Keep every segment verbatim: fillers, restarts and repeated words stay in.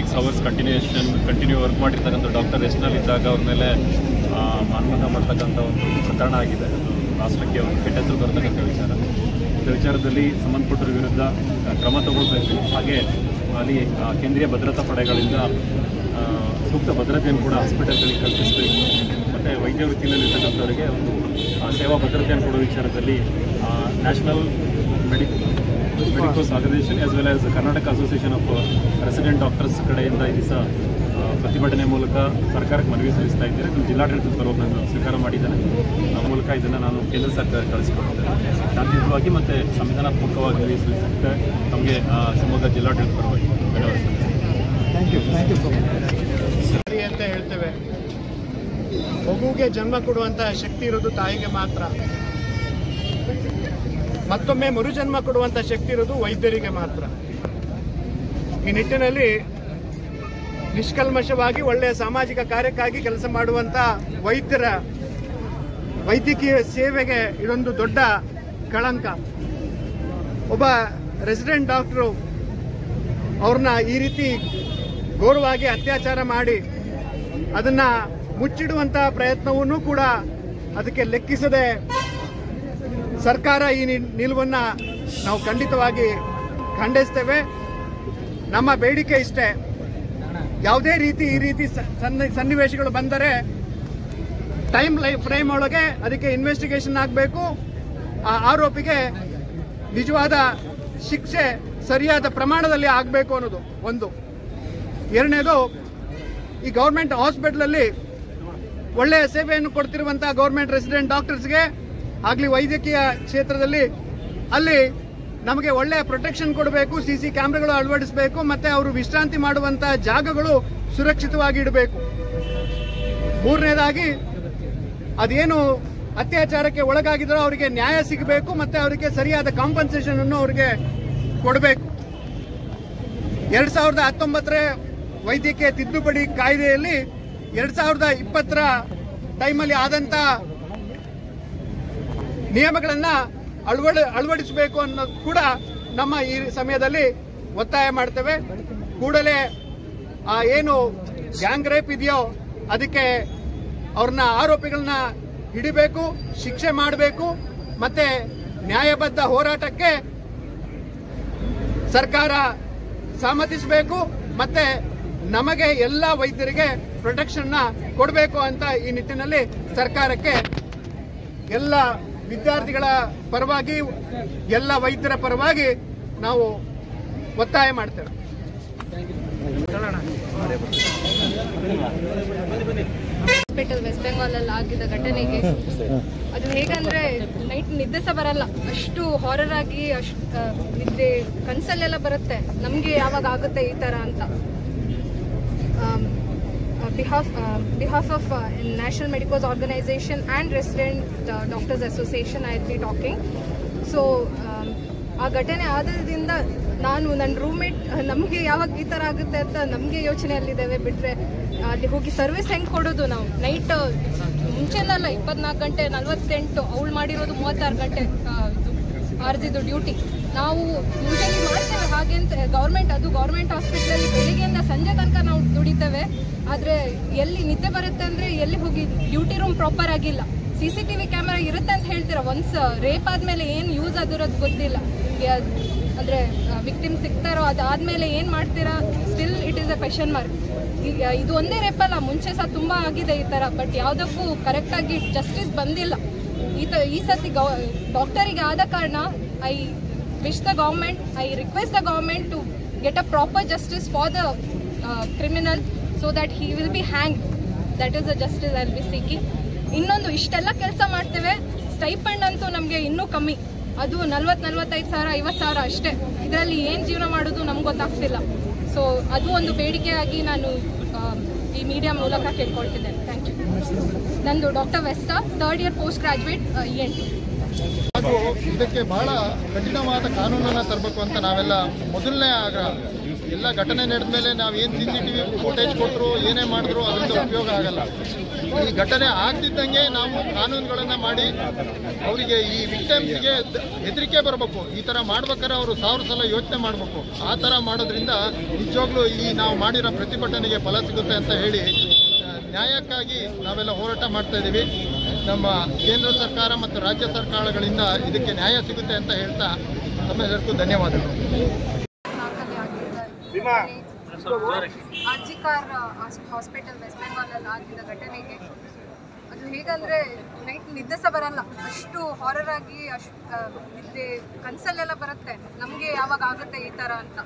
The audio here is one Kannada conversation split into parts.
Six hours continuation continue work ಮಾಡಿರ್ತಕ್ಕಂಥ ಡಾಕ್ಟರ್ ರೆಸ್ಟ್ನಲ್ಲಿದ್ದಾಗ ಅವ್ರ ಮೇಲೆ ಮಾನವಂತ ಮಾಡ್ತಕ್ಕಂಥ ಒಂದು ಪ್ರಕರಣ ಆಗಿದೆ. ಅದು ರಾಷ್ಟ್ರಕ್ಕೆ ಒಂದು ಕೆಟ್ಟ ಹೆಸರು ಬರ್ತಕ್ಕಂಥ ವಿಚಾರ. ಈ ವಿಚಾರದಲ್ಲಿ ಸಂಬಂಧಪಟ್ಟರ ವಿರುದ್ಧ ಕ್ರಮ ತಗೊಳ್ಬೇಕು. ಹಾಗೆ ಅಲ್ಲಿ ಕೇಂದ್ರೀಯ ಭದ್ರತಾ ಪಡೆಗಳಿಂದ ಸೂಕ್ತ ಭದ್ರತೆಯನ್ನು ಕೂಡ ಹಾಸ್ಪಿಟಲ್ಗಳಿಗೆ ಕಲ್ಪಿಸಬೇಕು. ಮತ್ತು ವೈದ್ಯ ವೃತ್ತಿಯಲ್ಲಿರ್ತಕ್ಕಂಥವರಿಗೆ ಒಂದು ಸೇವಾ ಭದ್ರತೆಯನ್ನು ಕೊಡುವ ವಿಚಾರದಲ್ಲಿ national medi medicos organisation as well as Karnataka association of resident doctors ಕಡೆಯಿಂದ ಈ ದಿವಸ ಪ್ರತಿಭಟನೆ ಮೂಲಕ ಸರ್ಕಾರಕ್ಕೆ ಮನವಿ ಸಲ್ಲಿಸ್ತಾ ಇದ್ದೇನೆ. ನಮ್ಮ ಜಿಲ್ಲಾಡಳಿತದ ಪರವಾಗಿ ನಾನು ಸ್ವೀಕಾರ ಮಾಡಿದ್ದೇನೆ. ಆ ಮೂಲಕ ಇದನ್ನು ನಾನು ಕೇಂದ್ರ ಸರ್ಕಾರ ಕಳಿಸಿಕೊಟ್ಟಿದ್ದೇನೆ. ಶಾಂತಿಯುತವಾಗಿ ಮತ್ತು ಸಂವಿಧಾನಾತ್ಮಕವಾಗಿ ಮನವಿ ಸಲ್ಲಿಸಲಿಕ್ಕೆ ನಮಗೆ ಶಿವಮೊಗ್ಗ ಜಿಲ್ಲಾಡಳಿತ ಪರವಾಗಿ ಧನ್ಯವಾದ thank you thank you so much. ಸರಿ ಅಂತ ಹೇಳ್ತೇವೆ. ಮಗುವಿಗೆ ಜನ್ಮ ಕೊಡುವಂತಹ ಶಕ್ತಿ ಇರೋದು ತಾಯಿಗೆ ಮಾತ್ರ. ಮತ್ತೊಮ್ಮೆ ಮರುಜನ್ಮ ಕೊಡುವಂಥ ಶಕ್ತಿ ಇರೋದು ವೈದ್ಯರಿಗೆ ಮಾತ್ರ. ಈ ನಿಟ್ಟಿನಲ್ಲಿ ನಿಷ್ಕಲ್ಮಶವಾಗಿ ಒಳ್ಳೆಯ ಸಾಮಾಜಿಕ ಕಾರ್ಯಕ್ಕಾಗಿ ಕೆಲಸ ಮಾಡುವಂಥ ವೈದ್ಯರ ವೈದ್ಯಕೀಯ ಸೇವೆಗೆ ಇದೊಂದು ದೊಡ್ಡ ಕಳಂಕ. ಒಬ್ಬ ರೆಸಿಡೆಂಟ್ ಡಾಕ್ಟರು ಅವ್ರನ್ನ ಈ ರೀತಿ ಘೋರವಾಗಿ ಅತ್ಯಾಚಾರ ಮಾಡಿ ಅದನ್ನ ಮುಚ್ಚಿಡುವಂಥ ಪ್ರಯತ್ನವನ್ನೂ ಕೂಡ ಅದಕ್ಕೆ ಲೆಕ್ಕಿಸದೆ ಸರ್ಕಾರ ಈ ನಿಲುವನ್ನ ನಾವು ಖಂಡಿತವಾಗಿ ಖಂಡಿಸ್ತೇವೆ. ನಮ್ಮ ಬೇಡಿಕೆ ಇಷ್ಟೇ, ಯಾವುದೇ ರೀತಿ ಈ ರೀತಿ ಸನ್ನಿವೇಶಗಳು ಬಂದರೆ ಟೈಮ್ ಫ್ರೇಮ್ ಒಳಗೆ ಅದಕ್ಕೆ ಇನ್ವೆಸ್ಟಿಗೇಷನ್ ಆಗಬೇಕು. ಆ ಆರೋಪಿಗೆ ನಿಜವಾದ ಶಿಕ್ಷೆ ಸರಿಯಾದ ಪ್ರಮಾಣದಲ್ಲಿ ಆಗಬೇಕು ಅನ್ನೋದು ಒಂದು. ಎರಡನೇದು, ಈ ಗೌರ್ಮೆಂಟ್ ಹಾಸ್ಪಿಟಲಲ್ಲಿ ಒಳ್ಳೆಯ ಸೇವೆಯನ್ನು ಕೊಡ್ತಿರುವಂತಹ ಗೌರ್ಮೆಂಟ್ ರೆಸಿಡೆಂಟ್ ಡಾಕ್ಟರ್ಸ್ಗೆ ಆಗಲಿ ವೈದ್ಯಕೀಯ ಕ್ಷೇತ್ರದಲ್ಲಿ ಅಲ್ಲಿ ನಮಗೆ ಒಳ್ಳೆಯ ಪ್ರೊಟೆಕ್ಷನ್ ಕೊಡಬೇಕು. ಸಿ ಸಿ ಕ್ಯಾಮ್ರಾಗಳು ಅಳವಡಿಸಬೇಕು. ಮತ್ತೆ ಅವರು ವಿಶ್ರಾಂತಿ ಮಾಡುವಂತಹ ಜಾಗಗಳು ಸುರಕ್ಷಿತವಾಗಿ ಇಡಬೇಕು. ಮೂರನೇದಾಗಿ ಅದೇನು ಅತ್ಯಾಚಾರಕ್ಕೆ ಒಳಗಾಗಿದ್ರೋ ಅವರಿಗೆ ನ್ಯಾಯ ಸಿಗಬೇಕು. ಮತ್ತೆ ಅವರಿಗೆ ಸರಿಯಾದ ಕಾಂಪನ್ಸೇಷನ್ ಅನ್ನು ಅವರಿಗೆ ಕೊಡಬೇಕು. ಎರಡ್ ಸಾವಿರದ ಹತ್ತೊಂಬತ್ತರ ವೈದ್ಯಕೀಯ ತಿದ್ದುಪಡಿ ಕಾಯ್ದೆಯಲ್ಲಿ ಎರಡ್ ಸಾವಿರದ ಇಪ್ಪತ್ತರ ಟೈಮಲ್ಲಿ ಆದಂತ ನಿಯಮಗಳನ್ನ ಅಳವಡ ಅಳವಡಿಸಬೇಕು ಅನ್ನೋದು ಕೂಡ ನಮ್ಮ ಈ ಸಮಯದಲ್ಲಿ ಒತ್ತಾಯ ಮಾಡ್ತೇವೆ. ಕೂಡಲೇ ಆ ಏನು ಗ್ಯಾಂಗ್ ರೇಪ್ ಇದೆಯೋ ಅದಕ್ಕೆ ಅವ್ರನ್ನ ಆರೋಪಿಗಳನ್ನ ಹಿಡಿಬೇಕು, ಶಿಕ್ಷೆ ಮಾಡಬೇಕು. ಮತ್ತೆ ನ್ಯಾಯಬದ್ಧ ಹೋರಾಟಕ್ಕೆ ಸರ್ಕಾರ ಸಮ್ಮತಿಸಬೇಕು. ಮತ್ತೆ ನಮಗೆ ಎಲ್ಲ ವೈದ್ಯರಿಗೆ ಪ್ರೊಟೆಕ್ಷನ್ ಕೊಡಬೇಕು ಅಂತ ಈ ನಿಟ್ಟಿನಲ್ಲಿ ಸರ್ಕಾರಕ್ಕೆ ಎಲ್ಲ ವಿದ್ಯಾರ್ಥಿಗಳ ಪರವಾಗಿ ಎಲ್ಲ ವೈದ್ಯರ ಪರವಾಗಿ ನಾವು ಒತ್ತಾಯ ಮಾಡ್ತೇವೆ. ಹಾಸ್ಪಿಟಲ್ ವೆಸ್ಟ್ ಬೆಂಗಾಲ್ ಅಲ್ಲಿ ಆಗಿದ್ದ ಘಟನೆಗೆ ಅದು ಹೇಗಂದ್ರೆ ನೈಟ್ ನಿದ್ದೆ ಸಹ ಬರಲ್ಲ, ಅಷ್ಟು ಹಾರರ್ ಆಗಿ ಅಷ್ಟು ನಿದ್ದೆ ಕನ್ಸಲ್ಲೆಲ್ಲ ಬರುತ್ತೆ ನಮ್ಗೆ ಯಾವಾಗ ಆಗುತ್ತೆ ಈ ತರ ಅಂತ. behalf uh, behalf of uh, National Medicos Organization and Resident uh, Doctors Association I'll be talking. So ಆ ಘಟನೆ ಆದ್ರಿಂದ ನಾನು ನನ್ನ ರೂಮ್ಮೇಟ್ ನಮಗೆ ಯಾವಾಗ ಈ ಥರ ಆಗುತ್ತೆ ಅಂತ ನಮಗೆ ಯೋಚನೆಯಲ್ಲಿದ್ದೇವೆ. ಬಿಟ್ಟರೆ ಅಲ್ಲಿ ಹೋಗಿ ಸರ್ವಿಸ್ ಹೆಂಗೆ ಕೊಡೋದು ನಾವು? ನೈಟ್ ಮುಂಚೆನಲ್ಲ ಇಪ್ಪತ್ನಾಲ್ಕು ಗಂಟೆ ನಲ್ವತ್ತೆಂಟು ಅವಳು ಮಾಡಿರೋದು ಮೂವತ್ತಾರು ಗಂಟೆ ಇದು ಆರ್ಜಿದು ಡ್ಯೂಟಿ ನಾವು ಯೂಶಲಿ ಮಾಡ್ತೇವೆ. ಹಾಗೆ ಅಂತ ಗೌರ್ಮೆಂಟ್ ಅದು ಗೌರ್ಮೆಂಟ್ ಹಾಸ್ಪಿಟ್ಲಲ್ಲಿ ಬೆಳಿಗ್ಗೆಯಿಂದ ಸಂಜೆ ತನಕ ನಾವು ದುಡಿತೇವೆ. ಆದರೆ ಎಲ್ಲಿ ನಿದ್ದೆ ಬರುತ್ತೆ ಅಂದರೆ ಎಲ್ಲಿ ಹೋಗಿ ಡ್ಯೂಟಿ ರೂಮ್ ಪ್ರಾಪರ್ ಆಗಿಲ್ಲ. C C T V camera ಇರುತ್ತೆ ಅಂತ ಹೇಳ್ತೀರಾ, ಒನ್ಸ್ ರೇಪ್ ಆದಮೇಲೆ ಏನು ಯೂಸ್ ಆಗಿರೋದು ಗೊತ್ತಿಲ್ಲ. ಅಂದರೆ ವಿಕ್ಟಿಮ್ ಸಿಗ್ತಾರೋ ಅದಾದಮೇಲೆ ಏನು ಮಾಡ್ತೀರಾ, still it is a question mark. ಈಗ ಇದು ಒಂದೇ ರೇಪ್ ಅಲ್ಲ, ಮುಂಚೆ ಸಹ ತುಂಬ ಆಗಿದೆ ಈ ಥರ. ಬಟ್ ಯಾವುದಕ್ಕೂ ಕರೆಕ್ಟಾಗಿ ಜಸ್ಟಿಸ್ ಬಂದಿಲ್ಲ. ಈ ತ ಈ ಸತಿ ಗೌ ಡಾಕ್ಟರಿಗೆ ಆದ ಕಾರಣ I wish the government, I request the government to get a proper justice for the criminal so that he will be hang. That is the justice I will be seeking. ಇನ್ನೊಂದು, ಇಷ್ಟೆಲ್ಲ ಕೆಲಸ ಮಾಡ್ತೇವೆ, ಸ್ಟೈಪಂಡ್ ಅಂತೂ ನಮಗೆ ಇನ್ನೂ ಕಮ್ಮಿ. ಅದು ನಲ್ವತ್ತು ನಲ್ವತ್ತೈದು ಸಾವಿರ ಐವತ್ತು ಸಾವಿರ ಅಷ್ಟೇ. ಇದರಲ್ಲಿ ಏನು ಜೀವನ ಮಾಡೋದು ನಮ್ಗೆ ಗೊತ್ತಾಗ್ತಿಲ್ಲ. ಸೊ ಅದು ಒಂದು ಬೇಡಿಕೆಯಾಗಿ ನಾನು ಈ ಮೀಡಿಯಾ ಮೂಲಕ ಕೇಳ್ಕೊಳ್ತಿದ್ದೇನೆ. Thank you. ನಂದು ಡಾಕ್ಟರ್ ವೆಸ್ಟಾ, third year post graduate E N T. ಹಾಗೂ ಇದಕ್ಕೆ ಬಹಳ ಕಠಿಣವಾದ ಕಾನೂನನ್ನು ತರಬೇಕು ಅಂತ ನಾವೆಲ್ಲ ಮೊದಲನೇ ಆಗ್ರಹ. ಎಲ್ಲ ಘಟನೆ ನಡೆದ ಮೇಲೆ ನಾವು ಏನು C C T V footage ಕೊಟ್ಟರು ಏನೇ ಮಾಡಿದ್ರು ಅದರಿಂದ ಉಪಯೋಗ ಆಗಲ್ಲ. ಈ ಘಟನೆ ಆಗ್ತಿದ್ದಂಗೆ ನಾವು ಕಾನೂನುಗಳನ್ನು ಮಾಡಿ ಅವರಿಗೆ ಈ ವಿಕ್ಟಿಮ್ಸ್ಗೆ ಹೆದರಿಕೆ ಬರಬೇಕು. ಈ ಥರ ಮಾಡ್ಬೇಕಾದ್ರೆ ಅವರು ಸಾವಿರ ಸಲ ಯೋಚನೆ ಮಾಡಬೇಕು. ಆ ಥರ ಮಾಡೋದ್ರಿಂದ ನಿಜವಾಗ್ಲೂ ಈ ನಾವು ಮಾಡಿರೋ ಪ್ರತಿಭಟನೆಗೆ ಫಲ ಸಿಗುತ್ತೆ ಅಂತ ಹೇಳಿ ನ್ಯಾಯಕ್ಕಾಗಿ ನಾವೆಲ್ಲ ಹೋರಾಟ ಮಾಡ್ತಾ ಇದ್ದೀವಿ. ನಮ್ಮ ಕೇಂದ್ರ ಸರ್ಕಾರ ಮತ್ತು ರಾಜ್ಯ ಸರ್ಕಾರಗಳಿಂದ ಇದಕ್ಕೆ ನ್ಯಾಯ ಸಿಗುತ್ತೆ ಅಂತ ಹೇಳ್ತಾ ತಮ್ಮೆಲ್ಲರಿಗೂ ಧನ್ಯವಾದಗಳು. ಆರ್ಜಿಕಾರ್ ಹಾಸ್ಪಿಟಲ್ ವೆಸ್ಟ್ ಬೆಂಗಾಲಲ್ಲಿ ಆಗಿದ್ದ ಘಟನೆಗೆ ಅದು ಹೇಗಂದರೆ ನೈಟ್ ನಿದ್ದೆ ಸಹ ಬರಲ್ಲ, ಅಷ್ಟು ಹಾರರ್ ಆಗಿ ಅಷ್ಟು ನಿದ್ದೆ ಕನಸಲ್ಲೆಲ್ಲ ಬರುತ್ತೆ ನಮಗೆ ಯಾವಾಗ ಆಗುತ್ತೆ ಈ ಥರ ಅಂತ.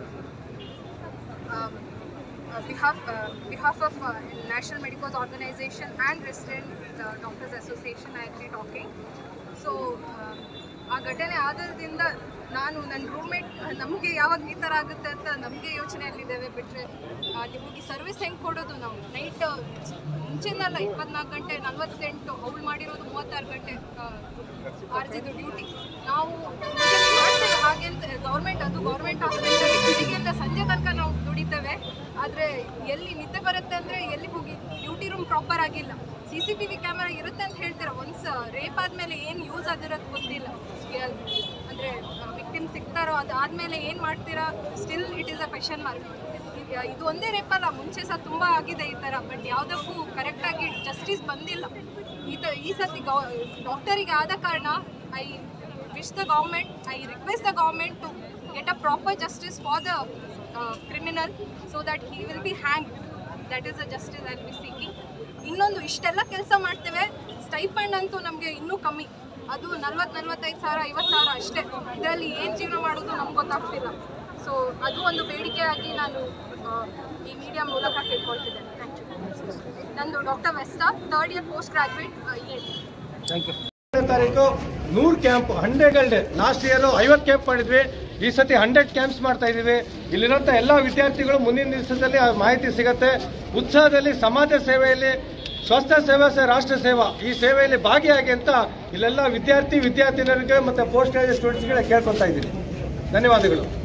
behalf uh, behalf of uh, National Medicos Organization and Resident uh, Doctors Association I will be talking. So ಆ ಘಟನೆ ಆದ್ರಿಂದ ನಾನು ನನ್ನ ರೂಮ್ಮೇಟ್ ನಮಗೆ ಯಾವಾಗ ಈ ಥರ ಆಗುತ್ತೆ ಅಂತ ನಮಗೆ ಯೋಚನೆಯಲ್ಲಿದ್ದೇವೆ. ಬಿಟ್ಟರೆ ನಿಮಗೆ ಸರ್ವಿಸ್ ಹೆಂಗೆ ಕೊಡೋದು, ನಾವು ನೈಟ್ ಮುಂಚೆನಲ್ಲ ಇಪ್ಪತ್ನಾಲ್ಕು ಗಂಟೆ ನಲ್ವತ್ತೆಂಟು ಅವಳು ಮಾಡಿರೋದು ಮೂವತ್ತಾರು ಗಂಟೆ ಆರ್ಜಿದು ಡ್ಯೂಟಿ ನಾವು ಮಾಡ್ತೇವೆ. ಹಾಗೆ ಅಂತ ಗೌರ್ಮೆಂಟ್ ಅದು ಗೌರ್ಮೆಂಟ್ ಹಾಸ್ಪಿಟಲ್ ಬೆಳಿಗ್ಗೆಯಿಂದ ಸಂಜೆ ತನಕ ನಾವು ದುಡಿತೇವೆ. ಆದರೆ ಎಲ್ಲಿ ನಿದ್ದೆ ಬರುತ್ತೆ ಅಂದರೆ ಎಲ್ಲಿ ಹೋಗಿ ಡ್ಯೂಟಿ ರೂಮ್ ಪ್ರಾಪರ್ ಆಗಿಲ್ಲ. C C T V camera ಇರುತ್ತೆ ಅಂತ ಹೇಳ್ತೀರ, ಒನ್ಸ್ ರೇಪ್ ಆದಮೇಲೆ ಏನು ಯೂಸ್ ಆಗಿರೋದು ಗೊತ್ತಿಲ್ಲ. ಅಂದರೆ ವಿಕ್ಟಿಮ್ ಸಿಗ್ತಾರೋ ಅದು ಆದಮೇಲೆ ಏನು ಮಾಡ್ತೀರಾ, still it is a question mark. ಇದು ಒಂದೇ ರೇಪ್ ಅಲ್ಲ, ಮುಂಚೆ ಸಹ ತುಂಬ ಆಗಿದೆ ಈ ಥರ. ಬಟ್ ಯಾವುದಕ್ಕೂ ಕರೆಕ್ಟಾಗಿ ಜಸ್ಟಿಸ್ ಬಂದಿಲ್ಲ. ಈ ತ ಈ ಸತಿ ಗೌ ಡಾಕ್ಟರಿಗೆ ಆದ ಕಾರಣ I wish the government, I request the government to get a proper justice for the criminal so that he will be hang. That is the justice I will be seeking. ಇನ್ನೊಂದು ಇಷ್ಟೆಲ್ಲ ಕೆಲಸ ಮಾಡ್ತೇವೆ, ಸ್ಟೈಪಂಡ್ ಅಂತೂ ನಮಗೆ ಇನ್ನೂ ಕಮ್ಮಿ, ಅದು ನಲ್ವತ್ತು ನಲ್ವತ್ತೈದು ಸಾವಿರ ಐವತ್ತು ಸಾವಿರ ಅಷ್ಟೇ. ಇದರಲ್ಲಿ ಏನು ಜೀವನ ಮಾಡೋದು ನಮ್ಗೆ ಗೊತ್ತಾಗ್ತಿಲ್ಲ. ಸೊ ಅದು ಒಂದು ಬೇಡಿಕೆಯಾಗಿ ನಾನು ಈ ಮೀಡಿಯಾ ಮೂಲಕ ಕೇಳ್ಕೊಳ್ತಿದ್ದೇನೆ. Thank you. ನಂದು ಡಾಕ್ಟರ್ ವೆಸ್ಟಾ, third year post graduate E N. Thank you. ತಾರೀಕು ನೂರು camp, hundred day. Last year ಐವತ್ತು ಕ್ಯಾಂಪ್ ಮಾಡಿದ್ವಿ, ಈ ಸತಿ ಹಂಡ್ರೆಡ್ ಕ್ಯಾಂಪ್ಸ್ ಮಾಡ್ತಾ ಇದ್ದೀವಿ. ಇಲ್ಲಿರುವಂಥ ಎಲ್ಲ ವಿದ್ಯಾರ್ಥಿಗಳು ಮುಂದಿನ ದಿವಸದಲ್ಲಿ ಮಾಹಿತಿ ಸಿಗುತ್ತೆ. ಉತ್ಸಾಹದಲ್ಲಿ ಸಮಾಜ ಸೇವೆಯಲ್ಲಿ ಸ್ವಸ್ಥ ಸೇವಾ ಸೇ ರಾಷ್ಟ್ರ ಸೇವಾ ಈ ಸೇವೆಯಲ್ಲಿ ಭಾಗಿಯಾಗಿ ಅಂತ ಇಲ್ಲೆಲ್ಲ ವಿದ್ಯಾರ್ಥಿ ವಿದ್ಯಾರ್ಥಿನಿಯರಿಗೆ ಮತ್ತು ಪೋಸ್ಟ್ ಗ್ರಾಜುಯೇಟ್ ಸ್ಟೂಡೆಂಟ್ಸ್ಗಳಿಗೆ ಕೇಳ್ಕೊತಾ ಇದ್ದೀನಿ. ಧನ್ಯವಾದಗಳು.